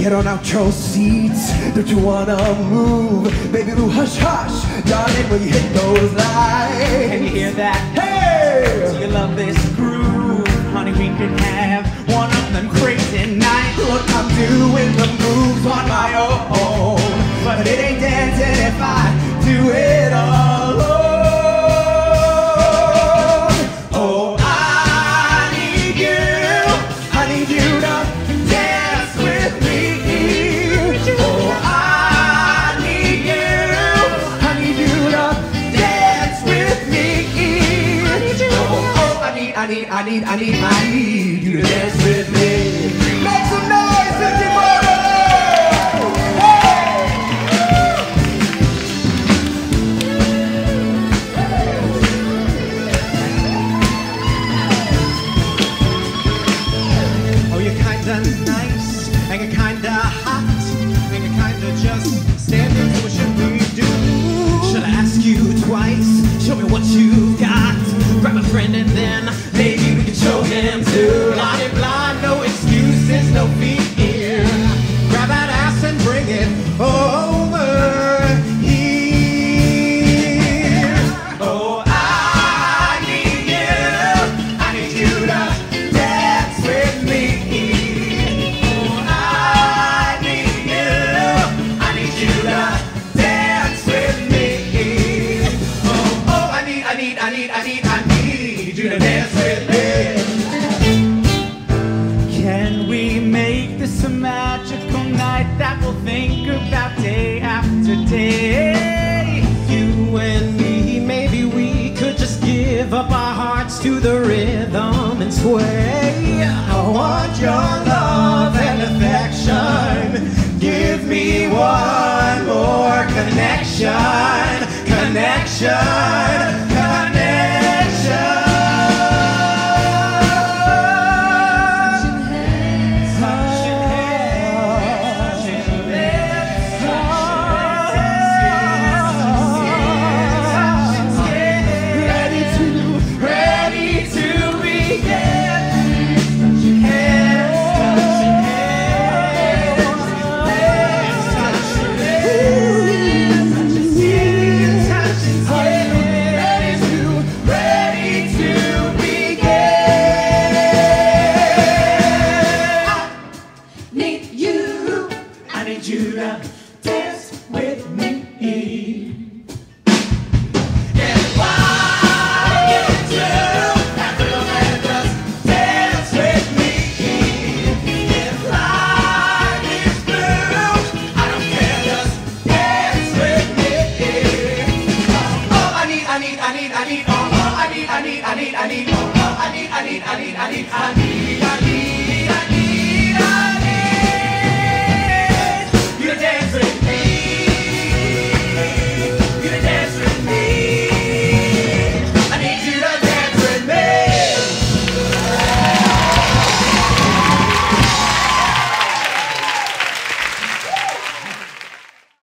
Get on out your seats, don't you wanna move? Baby boo, hush, hush, darling, when you hit those lights. Can you hear that? Hey! Do you love this groove? Honey, we could have one of them crazy nights. Look, I'm doing the moves on my own, but it ain't dancing if I do it alone. Oh, I need you to dance with me. Oh, I need you to dance with me. Oh, I need you to dance with me. Make some noise, 54! Oh, you're kinda nice, and you're kinda hot, and you're kinda just standing, so what should we do? Should I ask you twice? Show me what you've got. Grab a friend and then maybe we can show him too. Blind, blind, no excuses, no fear. Grab that ass and bring it over here. Oh, I need you to dance with me. Oh, I need you to dance with me. Oh, I need you to dance with me. Can we make this a magical night that we'll think about day after day? You and me, maybe we could just give up our hearts to the rhythm and sway. I want your love and affection. Give me one more connection.